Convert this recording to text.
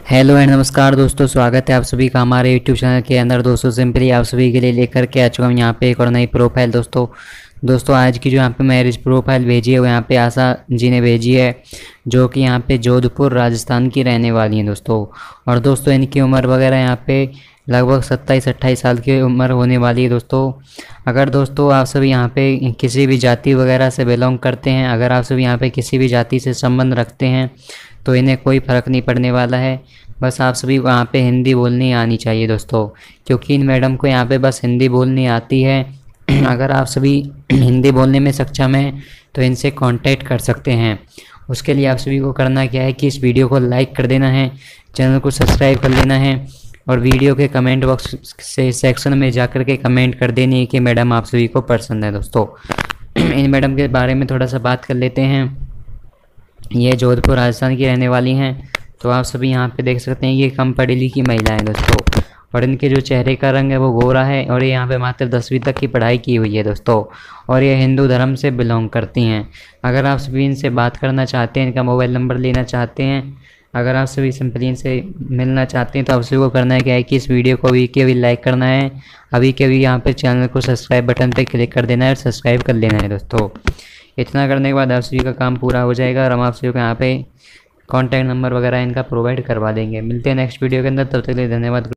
Hello and नमस्कार दोस्तों, स्वागत है आप सभी का हमारे यूट्यूब चैनल के अंदर। दोस्तों सिंपली आप सभी के लिए लेकर के आ चुका हूँ यहाँ पे एक और नई प्रोफाइल। दोस्तों आज की जो यहाँ पे मैरिज प्रोफाइल भेजी है वो यहाँ पे आशा जी ने भेजी है, जो कि यहाँ पे जोधपुर राजस्थान की रहने वाली हैं दोस्तों। और दोस्तों इनकी उम्र वगैरह यहाँ पे लगभग 27-28 साल की उम्र होने वाली है दोस्तों। अगर दोस्तों आप सभी यहाँ पे किसी भी जाति वगैरह से बिलोंग करते हैं, अगर आप सभी यहाँ पे किसी भी जाति से संबंध रखते हैं तो इन्हें कोई फ़र्क नहीं पड़ने वाला है। बस आप सभी को यहाँ पे हिंदी बोलनी आनी चाहिए दोस्तों, क्योंकि इन मैडम को यहाँ पे बस हिंदी बोलनी आती है। अगर आप सभी हिंदी बोलने में सक्षम हैं तो इनसे कांटेक्ट कर सकते हैं। उसके लिए आप सभी को करना क्या है कि इस वीडियो को लाइक कर देना है, चैनल को सब्सक्राइब कर लेना है और वीडियो के कमेंट बॉक्स से सेक्शन में जाकर के कमेंट कर देनी है कि मैडम आप सभी को पसंद है। दोस्तों इन मैडम के बारे में थोड़ा सा बात कर लेते हैं। ये जोधपुर राजस्थान की रहने वाली हैं। तो आप सभी यहाँ पे देख सकते हैं ये कम पढ़ी लिखी महिला है दोस्तों, और इनके जो चेहरे का रंग है वो गोरा है और ये यहाँ पे मात्र 10वीं तक की पढ़ाई की हुई है दोस्तों, और ये हिंदू धर्म से बिलोंग करती हैं। अगर आप सभी इनसे बात करना चाहते हैं, इनका मोबाइल नंबर लेना चाहते हैं, अगर आप सभी सिंपली इनसे मिलना चाहते हैं तो आप सभी को करना है क्या है कि इस वीडियो को अभी के अभी लाइक करना है, अभी के अभी यहाँ पर चैनल को सब्सक्राइब बटन पर क्लिक कर देना है और सब्सक्राइब कर लेना है दोस्तों। इतना करने के बाद आप सभी का काम पूरा हो जाएगा और हम आप सभी को यहाँ पे कॉन्टैक्ट नंबर वगैरह इनका प्रोवाइड करवा देंगे। मिलते हैं नेक्स्ट वीडियो के अंदर, तब तक के लिए धन्यवाद।